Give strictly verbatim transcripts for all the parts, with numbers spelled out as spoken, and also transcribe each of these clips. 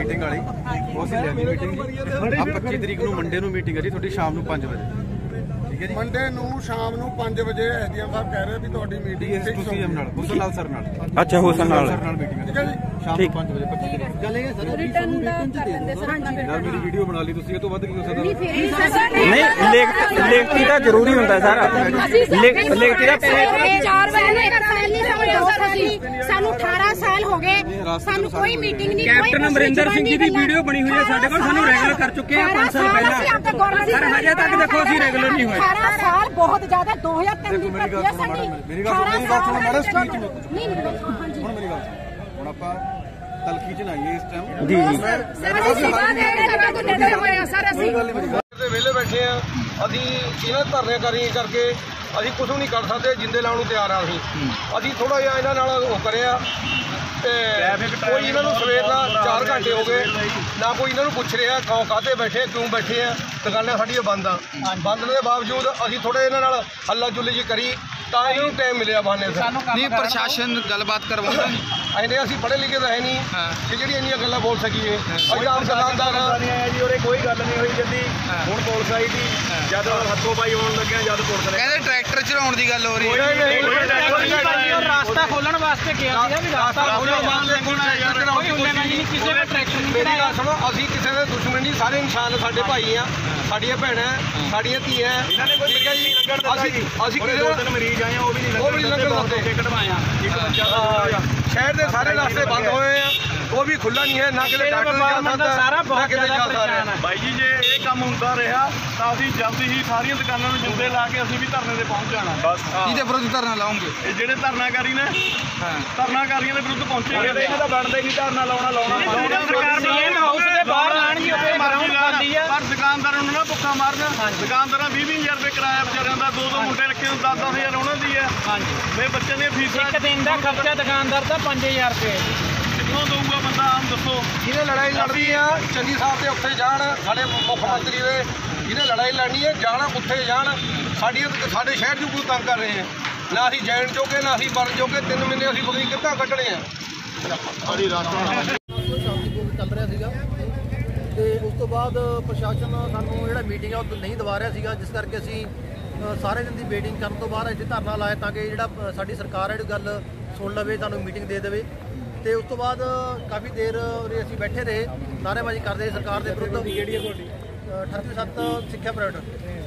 Meeting वाली वो सी लैनी मीटिंग जी पच्ची तरीक नूं मंडे नूं मीटिंग है जी थोड़ी शाम नूं पाँच बजे ठीक है जी मंडे नूं शाम नूं पाँच बजे एसडीएम साहब कह रहे भी तुहाडी मीटिंग सीएम नाल हुसन लाल सर नाल अच्छा हुसन लाल सर नाल मीटिंग ठीक है जी शाम नूं पाँच बजे पच्ची तरीक गल है सर रिटर्न दा कर देंदे सर यार मेरी वीडियो बना ली तुसीं तो वध की सकदा नहीं लिखती दा जरूरी हुंदा सर लिखती दा चार बजे सानू अठारह साल हो गए सानू कोई मीटिंग नहीं कैप्टन अमरिंदर सिंह जी की वीडियो बनी हुई है साडे कोल सानू रेगुलर कर चुके हैं पाँच साल पहले सर हजे तक देखो असि रेगुलर नहीं हुए अठारह साल बहुत ज्यादा दो हज़ार तीन दी प्रक्रिया साडी मेरी गल मेरी गल सुनो मैडम स्पीच नहीं हां जी हुन मेरी गल हुन आपा तलखी च नाइए इस टाइम जी जी सर ਅਸੀਂ ਸੇਵਾ ਦੇ ਕੇ ਜਗ੍ਹਾ ਤੋਂ ਨਿਕਲੇ ਹੋਏ ਆ ਸਰ ਅਸੀਂ ਦੇ ਵੇਲੇ ਬੈਠੇ ਆ ਅਸੀਂ ਇਹਨਾਂ ਧਰਨੇ ਕਰੀ ਕਰਕੇ ਅਸੀਂ ਕੁਝ ਨਹੀਂ ਕਰ ਸਕਦੇ ਜਿੰਦੇ ਲਾਉਣ ਨੂੰ ਤਿਆਰ ਆ ਅਸੀਂ ਅਸੀਂ ਥੋੜਾ ਜਿਹਾ ਇਹਨਾਂ ਨਾਲ ਉਹ ਕਰਿਆ ਤੇ ਕੋਈ ਇਹਨਾਂ ਨੂੰ ਸਵੇਰ ਦਾ ਚਾਰ ਘੰਟੇ ਹੋ ਗਏ ਨਾ ਕੋਈ ਇਹਨਾਂ ਨੂੰ ਪੁੱਛ ਰਿਹਾ ਕਿਉਂ ਕਾਹਤੇ ਬੈਠੇ ਕਿਉਂ ਬੈਠੇ ਆ ਦੁਕਾਨਾਂ ਸਾਡੀਆਂ ਬੰਦ ਆ ਬੰਦ ਦੇ ਬਾਵਜੂਦ ਅਸੀਂ ਥੋੜੇ ਇਹਨਾਂ ਨਾਲ ਹੱਲਾ ਚੁੱਲੀ ਜੀ ਕਰੀ ਤਾਂ ਇਹਨਾਂ ਨੂੰ ਟਾਈਮ ਮਿਲਿਆ ਬਹਾਨੇ ਨਹੀਂ ਪ੍ਰਸ਼ਾਸਨ ਗੱਲਬਾਤ ਕਰਵਾਉਂਦਾ ਐਨੇ ਅਸੀਂ ਪੜ੍ਹੇ ਲਿਖੇ ਤਾਂ ਹੈ ਨਹੀਂ ਕਿ ਜਿਹੜੀ ਇੰਨੀਆਂ ਗੱਲਾਂ ਬੋਲ ਸਕੀਏ ਅਸੀਂ ਆਮ ਦੁਕਾਨਦਾਰ ਜੀ ਉਰੇ ਕੋਈ ਗੱਲ ਨਹੀਂ ਹੋਈ ਜਦੀ ਹੁਣ ਪੁਲਿਸ ਆਈ ਸੀ ਜਦ ਹੱਥੋਂ ਪਾਈ ਹੋਣ ਲੱਗਿਆ ਜਦ ਪੁਲਿਸ ਨੇ ਕਹਿੰਦੇ ਟਰੈਕਟਰ ਚਲਾਉਣ ਦੀ ਗੱਲ ਹੋ ਰਹੀ ਹੈ ਰਾਸਤਾ ਖੋਲਣ ਵਾਸਤੇ ਕਿਹਾ ਸੀਗਾ ਵੀ ਰਾਸਤਾ ਖੋਲੋ ਕੋਈ ਹੁਕਮ ਨਹੀਂ ਕਿਸੇ ਦਾ ਟਰੈਕਟਰ ਨਹੀਂ ਮੇਰੀ ਗੱਲ ਸੁਣੋ ਅਸੀਂ ਕਿਸੇ ਦੇ ਦੁਸ਼ਮਣ ਨਹੀਂ ਸਾਰੇ ਇਨਸਾਨ ਸਾਡੇ ਭਾਈ ਆ ਸਾਡੀਆਂ ਭੈਣਾਂ ਸਾਡੀਆਂ ਧੀਆਂ ਇਹਨਾਂ ਨੇ ਕੋਈ ਜੀ ਅਸੀਂ ਅਸੀਂ ਕਿਸੇ ਦੋ ਤਿੰਨ ਮਰੀਜ਼ ਆਏ ਉਹ ਵੀ ਨਹੀਂ ਉਹ ਵੀ ਲੱਗਣ ਦਿੱਤੇ ਕਢਵਾਇਆ ਇੱਕ ਬੱਚਾ ਸ਼ਹਿਰ ਦੇ ਸਾਰੇ ਰਸਤੇ ਬੰਦ ਹੋਏ ਆ ਉਹ ਵੀ ਖੁੱਲਾ ਨਹੀਂ ਹੈ ਨਾ ਕਿਤੇ ਡਾਕਟਰ ਜਾ ਸਕਦਾ ਸਾਰਾ ਬਹੁਤ ਕਿਤੇ ਜਾ ਸਕਦਾ ਬਾਈ ਜੀ ਜੇ ਇਹ ਕੰਮ ਹੁੰਦਾ ਰਿਹਾ ਤਾਂ ਅਸੀਂ ਜਲਦੀ ਹੀ ਸਾਰੀਆਂ ਦੁਕਾਨਾਂ ਨੂੰ ਜਿੰਦੇ ਲਾ ਕੇ ਅਸੀਂ ਵੀ ਧਰਨੇ ਤੇ ਪਹੁੰਚ ਜਾਣਾ ਬਸ ਇਹਦੇ ਵਿਰੁੱਧ ਧਰਨਾ ਲਾਉਂਗੇ ਇਹ ਜਿਹੜੇ ਧਰਨਾਕਾਰੀ ਨੇ ਹਾਂ ਧਰਨਾਕਾਰੀਆਂ ਦੇ ਵਿਰੁੱਧ ਪਹੁੰਚੇ ਇਹਨਾਂ ਦਾ ਬਣਦਾ ਹੀ ਨਹੀਂ ਧਰਨਾ ਲਾਉਣਾ ਲਾਉਣਾ ਸਰਕਾਰ ਸੀਐਮ ਹਾਊਸ ਦੇ ਬਾਹਰ ਲਾਣਗੇ ਉੱਥੇ ਮਾਰਉਂ ਖਾਂਦੀ ਆ ਪਰ ਦੁਕਾਨਦਾਰਾਂ ਨੂੰ ਨਾ ਭੁੱਖਾ ਮਾਰਨਾ ਦੁਕਾਨਦਾਰਾਂ ਵੀਹ ਵੀਹ ਹਜ਼ਾਰ ਰੁਪਏ ਕਿਰਾਇਆ ਵਿਚਾਰਿਆਂ ਦਾ ਦੋ ਦੋ ਮੁੰਡੇ ਰੱਖੇ ਨੂੰ ਦਸ ਦਸ ਹਜ਼ਾਰ ਉਹਨਾਂ ਦੀ ਹੈ ਹਾਂਜੀ ਮੇਰੇ ਬੱਚਿਆਂ ਦੀਆਂ ਫੀਸਾਂ ਇੱਕ ਦਿਨ ਦਾ ਖਰਚਾ ਦੁਕਾਨਦਾਰ ਦਾ ਪੰਜ ਹਜ਼ਾਰ ਰੁਪਏ ਕਿੱਥੋਂ ਦਊਗਾ ਬੰਦਾ ਆਮ ਦੱਸੋ ਜਿਹਨੇ ਲੜਾਈ ਲੜਨੀ ਆ ਚੰਗੀ ਸਾਹਿਬ ਦੇ ਉੱਥੇ ਜਾਣ ਸਾਡੇ ਮੁੱਖ ਮੰਤਰੀ ਦੇ ਜਿਹਨੇ ਲੜਾਈ ਲੜਨੀ ਹੈ ਜਾਣਾ ਉੱਥੇ ਜਾਣ ਸਾਡੀ ਸਾਡੇ ਸ਼ਹਿਰ ਨੂੰ ਕੋਈ ਤੰਗ ਕਰ ਰਹੇ ਆ ਨਾ ਅਸੀਂ ਜੈਨ ਜੋਗੇ ਨਾ ਅਸੀਂ ਮਰਨ ਜੋਗੇ ਤਿੰਨ ਮਹੀਨੇ ਅਸੀਂ ਪਤਾ ਨਹੀਂ ਕਿੱਦਾਂ ਕੱਢਣੇ ਆ ਸਾਡੀ ਰਾਸ਼ਟਰ ਚੱਲ ਰਿਹਾ ਸੀਗਾ ਤੇ ਉਸ ਤੋਂ ਬਾਅਦ ਪ੍ਰਸ਼ਾਸਨ ਸਾਨੂੰ ਜਿਹੜਾ ਮੀਟਿੰਗ ਆ ਉਹ ਨਹੀਂ ਦਵਾ ਰਿਹਾ ਸੀਗਾ ਜਿਸ ਕਰਕੇ ਅਸੀਂ ਸਾਰੇ ਦਿਨ ਦੀ ਵੇਟਿੰਗ ਕਰਨ ਤੋਂ ਬਾਅਦ ਇੱਥੇ ਧਰਨਾ ਲਾਇਆ ਤਾਂ ਕਿ ਜਿਹੜਾ ਸਾਡੀ ਸਰਕਾਰ ਹੈ ਜਿਹੜੀ ਗੱਲ ਸੁਣ ਲਵੇ ਸਾਨੂੰ ਮੀਟਿੰਗ ਦੇ ਦੇਵੇ ਤੇ ਉਸ ਤੋਂ ਬਾਅਦ ਕਾਫੀ ਦੇਰ ਉਰੇ ਅਸੀਂ ਬੈਠੇ ਰਹੇ ਨਾਅਰੇਬਾਜ਼ੀ ਕਰਦੇ ਸਰਕਾਰ ਦੇ ਵਿਰੁੱਧ ਜਿਹੜੀ ਹੈ ਤੁਹਾਡੀ ਅਠੱਤੀ ਸੱਤ ਸਿੱਖਿਆ ਪ੍ਰਾਈਵੇਟ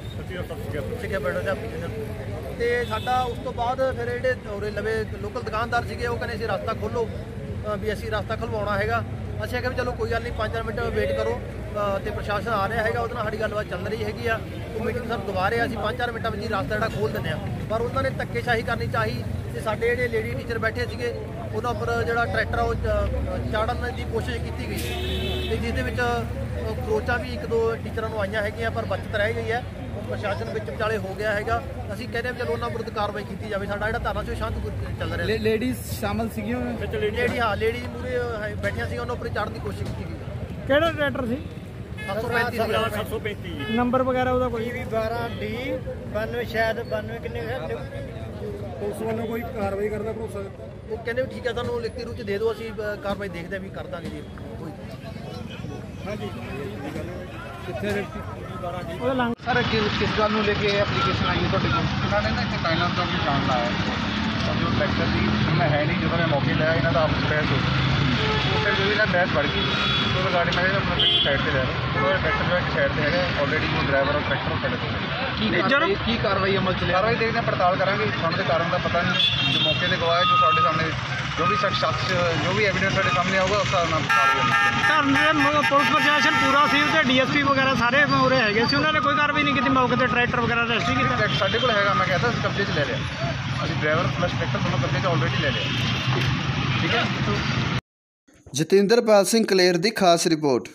ਸਿੱਖਿਆ ਪ੍ਰਾਈਵੇਟ ਅਧਿਆਪਕ ਤੇ ਸਾਡਾ ਉਸ ਤੋਂ ਬਾਅਦ ਫਿਰ ਜਿਹੜੇ ਉਰੇ ਲਵੇ ਲੋਕਲ ਦੁਕਾਨਦਾਰ ਸੀਗੇ ਉਹ ਕਹਿੰਦੇ ਸੀ ਰਸਤਾ ਖੋਲ੍ਹੋ ਵੀ ਅਸੀਂ ਰਸਤਾ ਖੁਲਵਾਉਣਾ ਹੈਗਾ ਅਸੀਂ ਕਿਹਾ ਵੀ ਚਲੋ ਕੋਈ ਗੱਲ ਨਹੀਂ ਪੰਜ ਮਿੰਟ ਵੇਟ ਕਰੋ ਤੇ ਪ੍ਰਸ਼ਾਸਨ ਆ ਰਿਹਾ ਹੈਗਾ ਉਹਦੇ ਨਾਲ ਸਾਡੀ ਗੱਲਬਾਤ ਚੱਲ ਰਹੀ ਹੈਗੀ ਆ ਉਹ ਮੀਟਿੰਗ ਸਭ ਦੁਬਾਰਾ ਅਸੀਂ ਪੰਜ ਚਾਰ ਮਿੰਟਾਂ ਵਿੱਚ ਹੀ ਰਸਤਾ ਜਿਹੜਾ ਖੋਲ੍ਹ ਦਿੰਦੇ ਆ ਪਰ ਉਹਨਾਂ ਨੇ ਧੱਕੇਸ਼ਾਹੀ ਕਰਨੀ ਚਾਹੀ ਤੇ ਸਾਡੇ ਜਿਹੜੇ ਲੇਡੀ ਟੀਚਰ ਬੈਠੇ ਸੀਗੇ ਉਹਨਾਂ ਉੱਪਰ ਜਿਹੜਾ ਟਰੈਕਟਰ ਉਹ ਚਾੜਨ ਦੀ ਕੋਸ਼ਿਸ਼ ਕੀਤੀ ਗਈ ਤੇ ਜਿਸ ਦੇ ਵਿੱਚ ਖਰੋਚਾਂ ਵੀ ਇੱਕ ਦੋ ਟੀਚਰਾਂ ਨੂੰ ਆਈਆਂ ਹੈਗੀਆਂ ਪਰ ਬਚਤ ਰਹਿ ਗਈ ਹੈ ਪ੍ਰਸ਼ਾਸਨ ਵਿੱਚ ਵਿਚਾਲੇ ਹੋ ਗਿਆ ਹੈਗਾ ਅਸੀਂ ਕਹਿੰਦੇ ਚਲੋ ਉਹਨਾਂ ਵਿਰੁੱਧ ਕਾਰਵਾਈ ਕੀਤੀ ਜਾਵੇ ਸਾਡਾ ਜਿਹੜਾ ਧਰਨਾ ਸੀ ਉਹ ਸ਼ਾਂਤ ਚੱਲ ਰਿਹਾ ਲੇਡੀਜ਼ ਸ਼ਾਮਲ ਸੀਗੀਆਂ ਲੇਡੀ ਹਾਂ ਲੇਡੀ ਮੂਰੇ ਬੈਠੀਆਂ ਸੀ ਉਹਨਾਂ ਉੱਪਰ ਚੜ੍ਹਨ ਦੀ ਕੋਸ਼ਿਸ਼ ਕੀਤੀ ਗਈ ਕਿਹੜਾ ਟਰੈਕਟਰ ਸੀ ਸੱਤ ਸੌ ਪੈਂਤੀ ਨੰਬਰ ਵਗੈਰਾ ਉਹਦਾ ਕੋਈ ਬਾਰਾਂ ਡੀ ਬਾਨਵੇਂ ਸ਼ਾਇਦ ਬਾਨਵੇਂ ਕਿੰਨੇ ਪੁਲਿਸ ਵੱਲੋਂ ਕੋਈ ਕਾਰਵਾਈ ਕਰਦਾ ਭਰੋਸਾ ਉਹ ਕਹਿੰਦੇ ਵੀ ਠੀਕ ਹੈ ਤੁਹਾਨੂੰ ਲਿਖਤੀ ਰੂਪ ਚ ਦੇ ਦਿਓ ਅਸੀਂ ਕਾਰਵਾਈ ਦੇਖਦੇ ਹਾਂ ਵੀ ਕਰ ਦਾਂਗੇ ਜੀ ਕੋਈ ਹਾਂਜੀ ਕਿੱਥੇ ਉਹਦਾ ਲੰਘ ਸਰ ਕਿਸ ਗੱਲ ਨੂੰ ਲੈ ਕੇ ਐਪਲੀਕੇਸ਼ਨ ਆਈ ਹੈ ਤੁਹਾਡੇ ਕੋਲ ਇਹਨਾਂ ਨੇ ਨਾ ਇੱਥੇ ਟਾਈਲਾਂ ਤੋਂ ਵੀ ਜਾਣ ਲਾਇਆ ਜੋ ਟਰੈਕਟਰ ਸੀ ਮੈਂ ਹੈ ਨਹੀਂ ਜਦੋਂ ਮੈਂ ਮੌਕੇ ਲਿਆ ਇਹਨਾਂ ਦਾ ਆਪਸ ਬਹਿਸ ਹੋ ਗਈ ਫਿਰ ਜਦੋਂ ਇਹਨਾਂ ਬਹਿਸ ਵੜ ਗਈ तो गाड़ी में अपना साइड से ले रहा है ट्रैक्टर जो है साइड से है ऑलरेडी जो ड्राइवर और ट्रैक्टर खड़े थे की कार्रवाई अमल चले कार्रवाई देखते हैं पड़ताल करेंगे सामने कारण का पता नहीं जो मौके से गवाह है जो साढ़े सामने जो भी शख्स जो भी एविडेंस साढ़े सामने आऊगा उसका नाम ਧਰਨੇ ਪੁਲਿਸ ਪ੍ਰਸ਼ਾਸਨ ਪੂਰਾ ਸੀ ਤੇ ਡੀਐਸਪੀ ਵਗੈਰਾ ਸਾਰੇ ਉਰੇ ਹੈਗੇ ਸੀ ਉਹਨਾਂ ਨੇ ਕੋਈ ਕਾਰਵਾਈ ਨਹੀਂ ਕੀਤੀ ਮੌਕੇ ਤੇ ਟਰੈਕਟਰ ਵਗੈਰਾ ਅਰੈਸਟ ਨਹੀਂ ਕੀਤਾ ਸਾਡੇ ਕੋਲ ਹੈਗਾ ਮੈਂ ਕਹਿੰਦਾ ਅਸੀਂ ਕਬਜ਼ੇ 'ਚ ਲੈ ਲਿਆ ਅਸੀਂ ਡਰਾਈਵਰ ਪਲੱਸ ਟਰੈਕਟਰ ਦੋਨੋਂ ਕਬਜ਼ੇ 'ਚ ਆਲਰੇਡੀ ਲੈ ਲਿਆ ਠੀਕ ਹੈ। ਜਤਿੰਦਰਪਾਲ ਸਿੰਘ ਕਲੇਰ ਦੀ ਖਾਸ ਰਿਪੋਰਟ।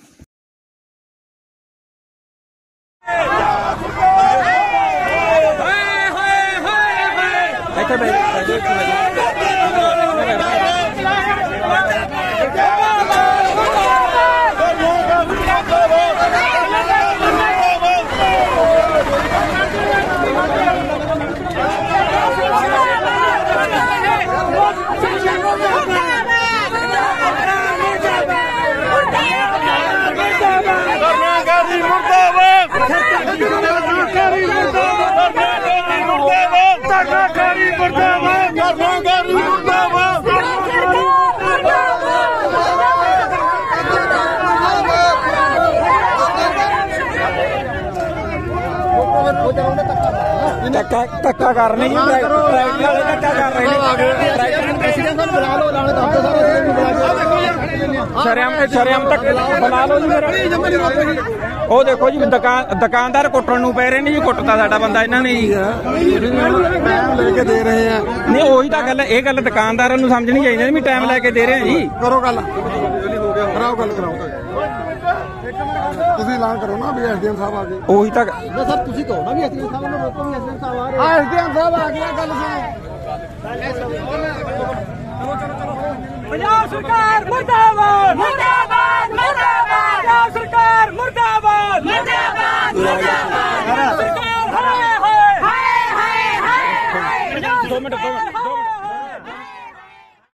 Yeah. ਧਰਨਾਕਾਰੀ ਮੁਰਦਾਬਾਦ ਧਰਨਾਕਾਰੀ ਮੁਰਦਾਬਾਦ ਧੱਕਾ ਧੱਕਾ ਕਰ ਰਹੇ ਨੇ ਟਰੈਕਟਰ ਵਾਲੇ ਧੱਕਾ ਕਰ ਰਹੇ ਨੇ ਪ੍ਰੈਸੀਡੈਂਟ ਸਾਹਿਬ ਬੁਲਾ ਲਓ ਨਾਲੇ ਦਫ਼ਤਰ ਸਾਰੇ ਨੂੰ ਬੁਲਾ ਕੇ ਸ਼ਰਮ ਸ਼ਰਮ ਤੱਕ ਬੁਲਾ ਲਓ ਜੀ ਮੇਰਾ ਉਹ ਦੇਖੋ ਜੀ ਦੁਕਾਨ ਦੁਕਾਨਦਾਰ ਕੁੱਟਣ ਨੂੰ ਪੈ ਰਹੇ ਨੇ ਜੀ ਕੁੱਟਦਾ ਸਾਡਾ ਬੰਦਾ ਇਹਨਾਂ ਨੇ ਜੀ ਲੈ ਕੇ ਦੇ ਰਹੇ ਆ ਨਹੀਂ ਉਹੀ ਤਾਂ ਗੱਲ ਇਹ ਗੱਲ ਦੁਕਾਨਦਾਰਾਂ ਨੂੰ ਸਮਝਣੀ ਚਾਹੀਦੀ ਵੀ ਟਾਈਮ ਲੈ ਕੇ ਦੇ ਰਹੇ ਆ ਜੀ ਕਰੋ ਗੱਲ ਕਰਾਓ ਗੱਲ ਕਰਾਓ ਤੁਸੀਂ ਐਲਾਨ ਕਰੋ ਨਾ ਵੀ ਐਸਡੀਐਮ ਸਾਹਿਬ ਆ ਗਏ ਉਹੀ ਤਾਂ ਨਾ ਸਰ ਤੁਸੀਂ ਕਹੋ ਨਾ ਵੀ ਐਸਡੀਐਮ ਸਾਹਿਬ ਨੂੰ ਰੋਕੋ ਵੀ ਐਸਡੀਐਮ ਸਾਹਿਬ ਆ ਰਹੇ ਆ ਐਸਡੀਐਮ ਸਾਹਿਬ ਆ ਗਿਆ ਗੱਲ ਪੰਜਾਬ ਸਰਕਾਰ ਮੁਰਦਾਬਾਦ ਮੁਰਦਾਬਾਦ ਮੁਰਦਾਬਾਦ ਪੰਜਾਬ ਸਰਕਾਰ ਮੁਰਦਾਬਾਦ ਮੁਰਦਾਬਾਦ ਮੁਰਦਾਬਾਦ ਸਰਕਾਰ ਹਾਏ ਹਾਏ ਹਾਏ ਹਾਏ ਹਾਏ ਦੋ ਮਿੰਟ ਦੋ ਮਿੰਟ